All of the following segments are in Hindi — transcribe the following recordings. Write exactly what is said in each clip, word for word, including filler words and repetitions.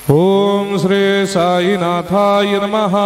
ओम श्री साईनाथाय नमः।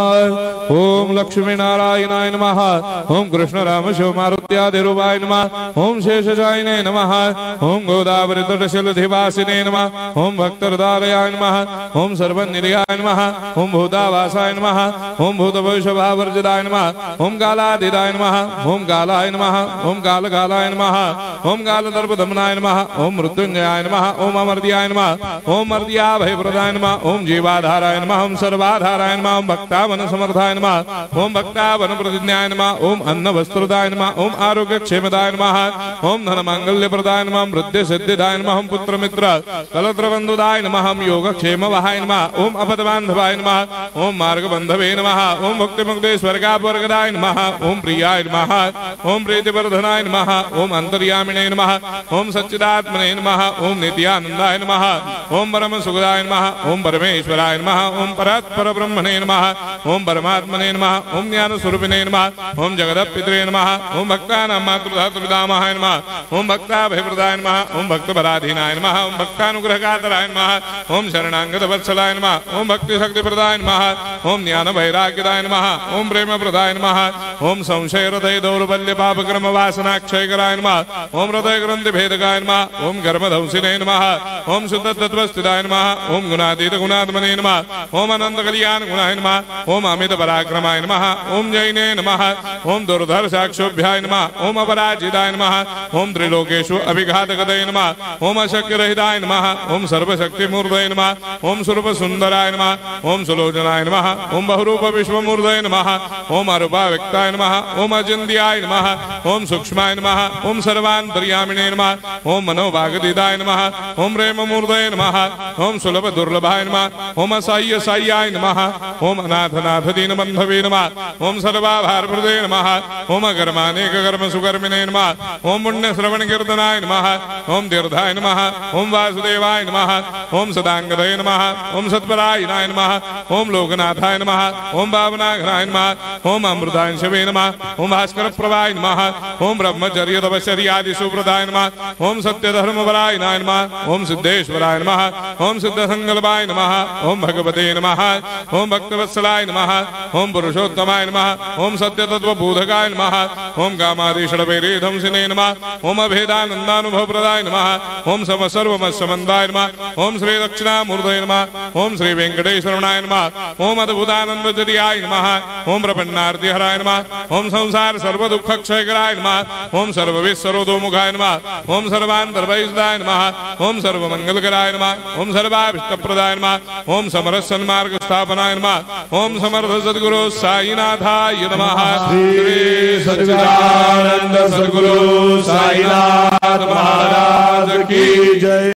ओम लक्ष्मी नारायणाय नमः। ओम कृष्ण राम शिव मारुत्यादिरूपाय नमः। ओम शेषशायिने नमः। ओम गोदावरी तटशिलधिवासिने नमः। ओम भक्तहृदयाय नमः। ओम सर्वनिलयाय नमः। ओम भूतावासाय नमः। ओम भूतभविष्यभावर्जिताय नमः। ओम कालातीताय नमः। ओम कालाय नमः। ओम कालकालाय नमः। ओम कालदर्पदमनाय नमः। ओम मृत्युंजयाय नमः। ओम अमर्त्याय नमः। ओम मर्त्याभयप्रदाय नमः। ओम जीवाधाराय नमः। ओम सर्वाधाराय नमः। ओम भक्तावन समर्थाय नमः। ओम भक्तावन प्रतिज्ञाय नमः। ओम अन्न वस्त्रदाय नमः। ओम आरोग्य क्षेमदाय नमः। ओम धन मांगल्य प्रदाय नमः। ओम वृद्धि सिद्धिदाय नमः। ओम पुत्र मित्र कलत्र बंधुदाय नमः। ओम योग क्षेम वहाय नमः। ओम अपद बांधवाय नमः। ओम मार्ग बंधवे नमः। ओम भक्ति मुक्ति स्वर्गापवर्गदाय नमः। ओम प्रियाय नमः। ओम प्रीतिवर्धनाय नमः। ओम अंतर्यामिने नमः। ओम सच्चिदात्मने नमः। ओम नित्यानंदाय नमः। ओम परम सुखदाय नमः। ओम परमेश्वराय नमः। ओम परात्पर ब्रह्मणे नमः। ओम परमात्मने नमः। ओम ज्ञान स्वरूपिणे नमः। ओम जगदपितरे नमः। ओम भक्तानां मातृधातृपितामहाय नमः। ओम भक्ताभयप्रदाय नमः। ओम भक्तपराधीनाय नमः। ओम भक्तानुग्रहकातराय नमः। ओम शरणागत वत्सलाय नमः। ओम भक्ति शक्ति प्रदाय नमः। ओम ज्ञान वैराग्यदाय नमः। ओम प्रेम प्रदाय नमः। ओम संशय हृदय दौर्बल्य पाप कर्म वासना क्षयकराय नमः। ओम हृदय ग्रंथि भेदकाय नमः। ओम कर्मधंसिने नमः। ओम शुद्ध तत्वस्थिताय नमः। ओम गुणातीत गुणात्मने नमः। ओम अनंत कल्याण गुणाय नमः। ओम अमित पराक्रमाय नमः। ओम जैने नमः। ओम दुर्धर साक्षोभ्याय नमः। ओम अपराजिताय नमः। ओम त्रिलोकेषु अभिघातगतये नमः। ओम अशक्य रहिताय नमः। ओम सर्वशक्ति मूर्तये नमः। ओम स्वरूप सुंदराय नमः। ओम सुलोचनाय नमः। ओम बहुरूप विश्वमूर्तये नमः। ओम अरूपाव्यक्ताय नमः। ओम अचिन्त्याय नमः। ओम सूक्ष्माय नमः। ओम सर्वान्तर्यामिने नमः। ओम मनोभागदिदाय नमः। ओम प्रेममूर्तये नमः। ओम सुलभ दुर्लभाय नमः। ओम असाह्य साह्याय नमः। ओम अनाथनाथ दीनबन्धवे नमः। ओम सर्वाभारप्रदे नमः। ओम अकर्मानेक कर्म सुकर्मिणे नमः। ओम पुण्य श्रवण कीर्तनाय नमः। ओम तीर्थाय नमः। ओम वासुदेवाय नमः। ओम सदांगदये नमः। ओम सत्परायणाय नमः। ओम लोकनाथाय नमः। ओम भावनाघनाय नमः। ओम अमृताय शिवे नमः। ओम भास्कर प्रभाय नमः। ओम ब्रह्मचर्य तपश्चर्यादि सुप्रदाय नमः। ओम सत्य धर्मपरायणाय नमः। ओम सिद्धेश्वराय नमः। ओम सिद्ध संकल्पाय नमः। ओम भगवते नमः। ओम भक्तवत्सलाय नमः। ओम पुरुषोत्तमाय नमः। ओम सत्य तत्व बोधकाय नमः। ओम कामादिषडवैरेधंसिने नमः। ओम अभेदानंदानुभव प्रदाय नमः। ओम सम सर्वमस्समन्दाय नमः। ओम श्री दक्षिणामूर्तये नमः। ओम श्री वेंकटेश्वरनाय नमः। ओम अद्भुतानंदजरियाय नमः। ओम प्रपन्नार्तिहराय नमः। ओम संसार सर्व दुख क्षयकराय नमः। ओम सर्वविश्वरोधोमुखाय नमः। ओम सर्वान्तर्वैसदाय नमः। ओम सर्वमंगलकराय नमः। ओम सर्वाभिष्टप्रदाय नमः। ओम समरस सन्मार्ग स्थापनाय नमः। ओम समर्थ सद्गुरु साईनाथाय नमः। श्री सच्चिदानंद सद्गुरु साईनाथ महाराज की जय।